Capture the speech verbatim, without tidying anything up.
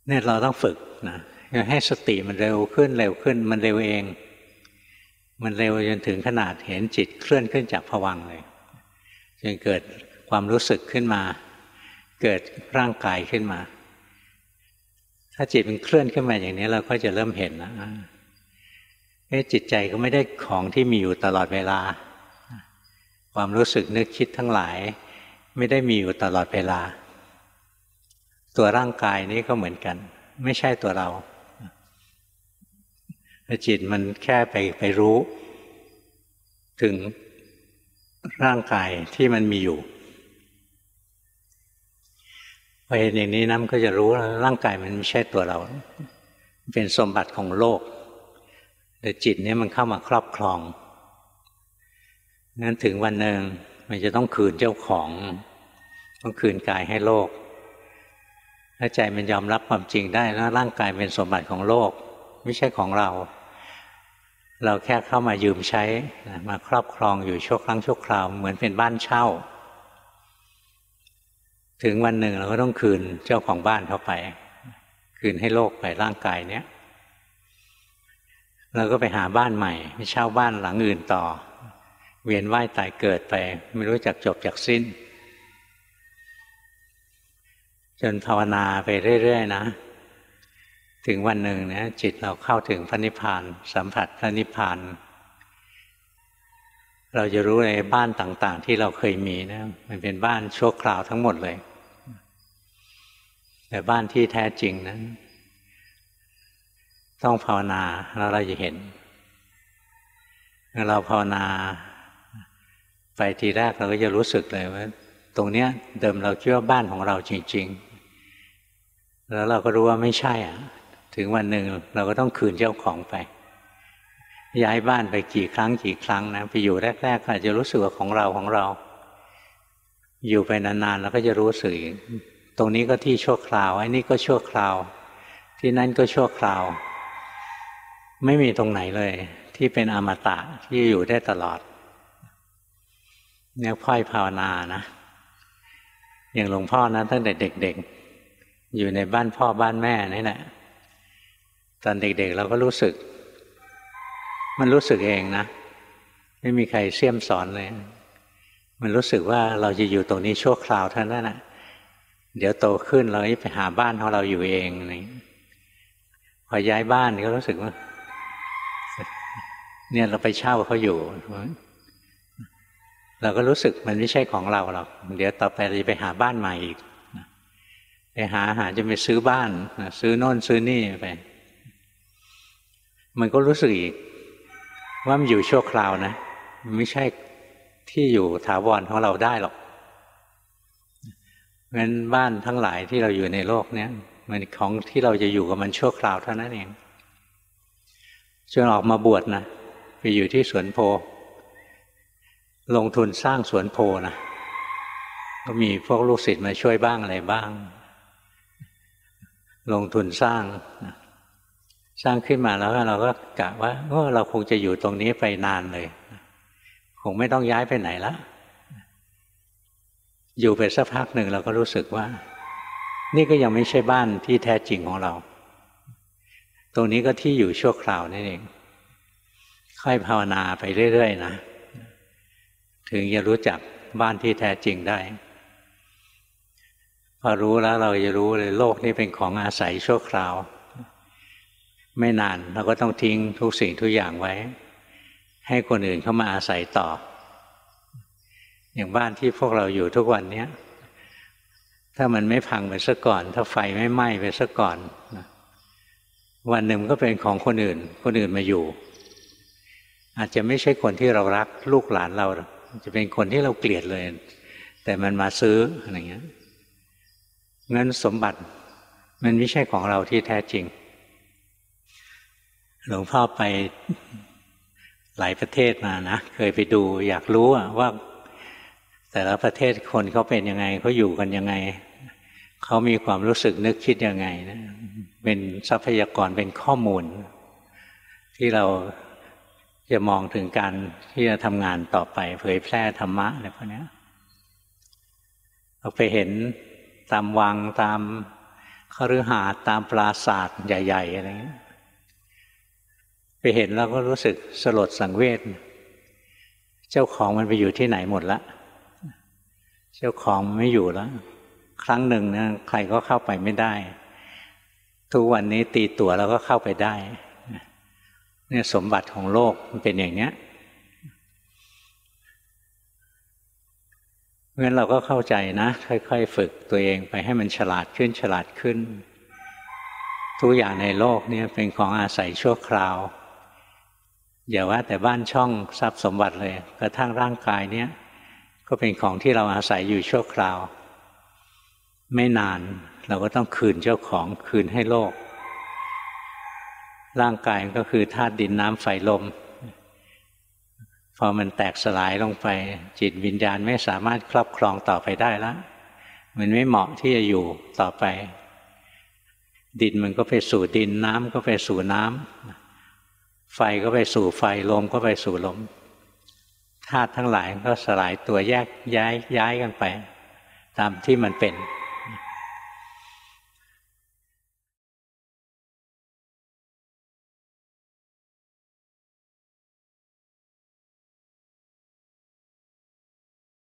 เนี่ยเราต้องฝึกนะให้สติมันเร็วขึ้นเร็วขึ้นมันเร็วเองมันเร็วจนถึงขนาดเห็นจิตเคลื่อนขึ้นจากภวังค์เลยจนเกิดความรู้สึกขึ้นมาเกิดร่างกายขึ้นมาถ้าจิตมันเคลื่อนขึ้นมาอย่างนี้เราก็จะเริ่มเห็นนะจิตใจก็ไม่ได้ของที่มีอยู่ตลอดเวลาความรู้สึกนึกคิดทั้งหลายไม่ได้มีอยู่ตลอดเวลาตัวร่างกายนี้ก็เหมือนกันไม่ใช่ตัวเราจิตมันแค่ไปไปรู้ถึงร่างกายที่มันมีอยู่พอเห็นอย่างนี้นะมันก็จะรู้ว่าร่างกายมันไม่ใช่ตัวเราเป็นสมบัติของโลกแต่จิตนี้มันเข้ามาครอบครองงั้นถึงวันหนึ่งมันจะต้องคืนเจ้าของต้องคืนกายให้โลกถ้าใจมันยอมรับความจริงได้แล้วร่างกายเป็นสมบัติของโลกไม่ใช่ของเราเราแค่เข้ามายืมใช้มาครอบครองอยู่ชั่วครั้งชั่วคราวเหมือนเป็นบ้านเช่าถึงวันหนึ่งเราก็ต้องคืนเจ้าของบ้านเข้าไปคืนให้โลกไปร่างกายเนี้ยเราก็ไปหาบ้านใหม่ไปเช่าบ้านหลังอื่นต่อเวียนว่ายตายเกิดไปไม่รู้จักจบจักสิ้นจนภาวนาไปเรื่อยๆนะถึงวันหนึ่งเนี่ยจิตเราเข้าถึงพระนิพพานสัมผัสพระนิพพานเราจะรู้เลยบ้านต่างๆที่เราเคยมีนะมันเป็นบ้านชั่วคราวทั้งหมดเลยแต่บ้านที่แท้จริงนั้นต้องภาวนาแล้วเราจะเห็นเราภาวนาไปทีแรกเราก็จะรู้สึกเลยว่าตรงเนี้ยเดิมเราคิดว่าบ้านของเราจริงๆแล้วเราก็รู้ว่าไม่ใช่อ่ะถึงวันหนึ่งเราก็ต้องคืนเจ้าของไปย้ายบ้านไปกี่ครั้งกี่ครั้งนะไปอยู่แรกๆอาจจะรู้สึกว่าของเราของเราอยู่ไปนานๆเราก็จะรู้สึกตรงนี้ก็ที่ชั่วคราวไอ้นี่ก็ชั่วคราวที่นั่นก็ชั่วคราวไม่มีตรงไหนเลยที่เป็นอมตะที่อยู่ได้ตลอดเนี่ยพ่อยภาวนานะอย่างหลวงพ่อนะตั้งแต่เด็กๆอยู่ในบ้านพ่อบ้านแม่นี่แหละตอนเด็กๆเราก็รู้สึกมันรู้สึกเองนะไม่มีใครเสี่ยมสอนเลยมันรู้สึกว่าเราจะอยู่ตรงนี้ชั่วคราวเท่านั้นแหละเดี๋ยวโตขึ้นเราจะไปหาบ้านของเราอยู่เองนี่พอย้ายบ้านก็รู้สึกว่าเนี่ยเราไปเช่าเขาอยู่เราก็รู้สึกมันไม่ใช่ของเราหรอกเดี๋ยวต่อไปเราจะไปหาบ้านใหม่อีกไปหาหาจะไปซื้อบ้านซื้อโน่นซื้อนี่ไปมันก็รู้สึกอีกว่ามันอยู่ชั่วคราวนะไม่ใช่ที่อยู่ถาวรของเราได้หรอกงั้นบ้านทั้งหลายที่เราอยู่ในโลกนี้มันของที่เราจะอยู่กับมันชั่วคราวเท่านั้นเองจนออกมาบวชนะไปอยู่ที่สวนโพลงทุนสร้างสวนโพนะก็มีพวกลูกศิษย์มาช่วยบ้างอะไรบ้างลงทุนสร้างสร้างขึ้นมาแล้วเราก็กะว่าเราคงจะอยู่ตรงนี้ไปนานเลยคงไม่ต้องย้ายไปไหนละอยู่ไปสักพักหนึ่งเราก็รู้สึกว่านี่ก็ยังไม่ใช่บ้านที่แท้จริงของเราตรงนี้ก็ที่อยู่ชั่วคราวนั่นเองค่อยภาวนาไปเรื่อยๆนะถึงจะรู้จักบ้านที่แท้จริงได้พอรู้แล้วเราจะรู้เลยโลกนี้เป็นของอาศัยชั่วคราวไม่นานเราก็ต้องทิ้งทุกสิ่งทุกอย่างไว้ให้คนอื่นเข้ามาอาศัยต่ออย่างบ้านที่พวกเราอยู่ทุกวันนี้ถ้ามันไม่พังไปซะก่อนถ้าไฟไม่ไหม้ไปซะก่อนวันหนึ่งก็เป็นของคนอื่นคนอื่นมาอยู่อาจจะไม่ใช่คนที่เรารักลูกหลานเราจะเป็นคนที่เราเกลียดเลยแต่มันมาซื้ออะไรเงี้ยงั้นสมบัติมันไม่ใช่ของเราที่แท้จริงหลวงพ่อไปหลายประเทศมานะเคยไปดูอยากรู้ว่าแต่ละประเทศคนเขาเป็นยังไงเขาอยู่กันยังไงเขามีความรู้สึกนึกคิดยังไงนะเป็นทรัพยากรเป็นข้อมูลที่เราจะมองถึงการที่จะทำงานต่อไปเผยแพร่ธรรมะอะไรพวกนี้เราไปเห็นตามวังตามคฤหาสน์ตามปราสาทใหญ่ๆอะไรเงี้ยไปเห็นแล้วก็รู้สึกสลดสังเวชเจ้าของมันไปอยู่ที่ไหนหมดละเจ้าของไม่อยู่แล้วครั้งหนึ่งนะใครก็เข้าไปไม่ได้ทุกวันนี้ตีตั๋วแล้วก็เข้าไปได้เนี่ยสมบัติของโลกมันเป็นอย่างเนี้ยเพราะฉะนั้นเราก็เข้าใจนะค่อยๆฝึกตัวเองไปให้มันฉลาดขึ้นฉลาดขึ้นทุกอย่างในโลกนี้เป็นของอาศัยชั่วคราวอย่าว่าแต่บ้านช่องทรัพย์สมบัติเลยกระทั่งร่างกายเนี้ยก็เป็นของที่เราอาศัยอยู่ชั่วคราวไม่นานเราก็ต้องคืนเจ้าของคืนให้โลกร่างกายก็คือธาตุดินน้ำไฟลมพอมันแตกสลายลงไปจิตวิญญาณไม่สามารถครอบครองต่อไปได้แล้วมันไม่เหมาะที่จะอยู่ต่อไปดินมันก็ไปสู่ดินน้ำก็ไปสู่น้ำไฟก็ไปสู่ไฟลมก็ไปสู่ลมธาตุทั้งหลายก็สลายตัวแยกย้ายย้ายกันไปตามที่มันเป็น